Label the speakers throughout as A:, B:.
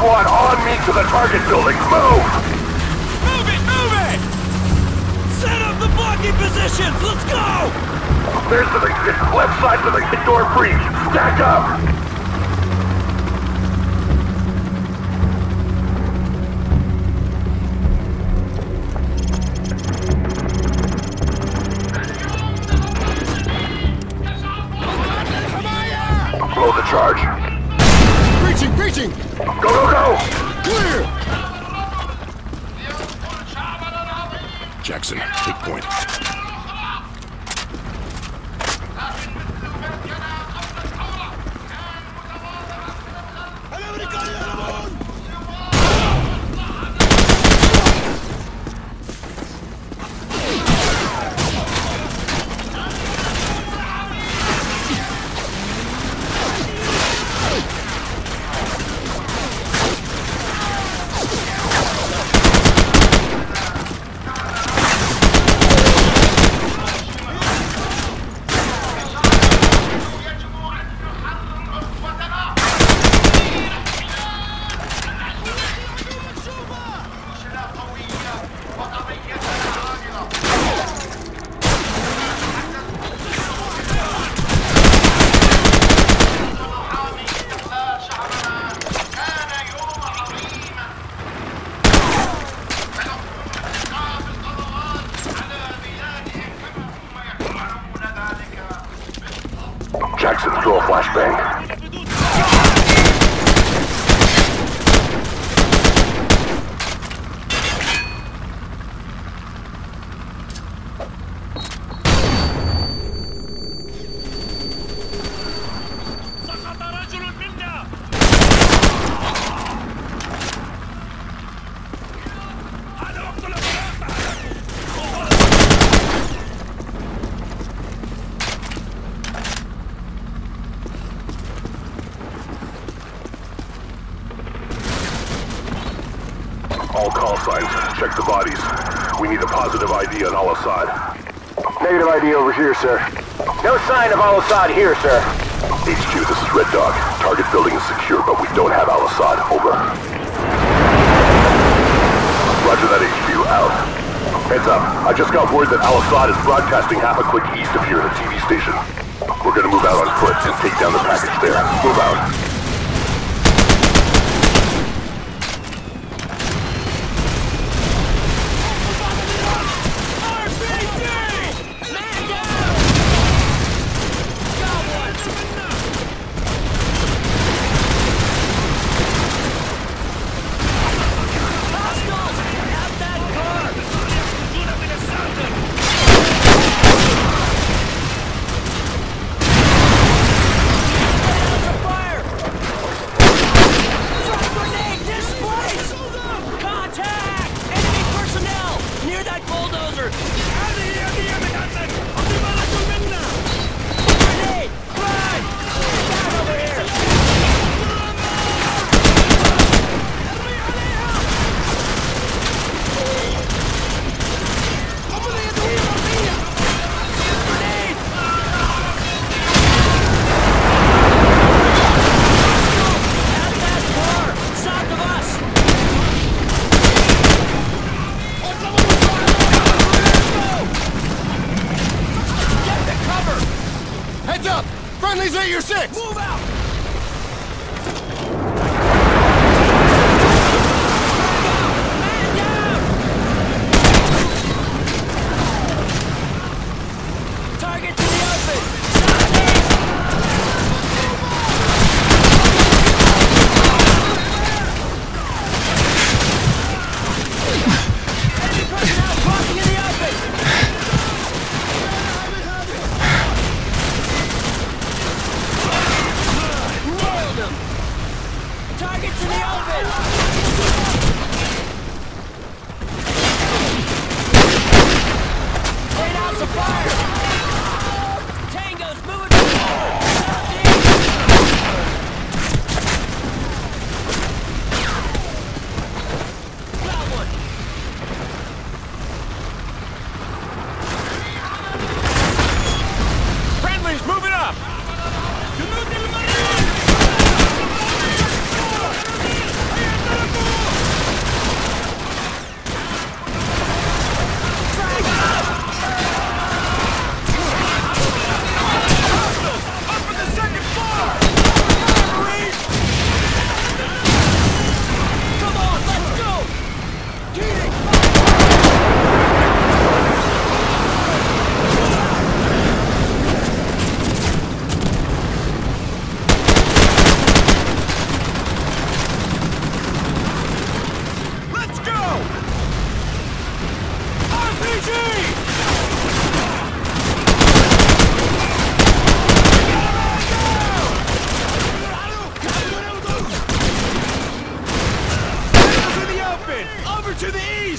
A: squad on me to the target building. Move!
B: Move it! Move it! Set up the blocking positions! Let's go!
A: There's the left side of the door breach. Stack up! Blow the charge.
C: Breaching! Breaching!
A: Go, go, go!
C: Clear!
D: Jackson, take point.
A: Jackson, throw a flashbang. All call signs. Check the bodies. We need a positive ID on Al-Assad.
E: Negative ID over here, sir. No sign of Al-Assad here, sir.
A: HQ, this is Red Dog. Target building is secure, but we don't have Al-Assad. Over. Roger that, HQ. Out. Heads up. I just got word that Al-Assad is broadcasting half a click east of here at a TV station. We're gonna move out on foot and take down the package there. Move out.
C: Heads up! Friendly's at your 6!
B: Move out! Target to the open! Enemy personnel crossing in the open!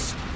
C: east!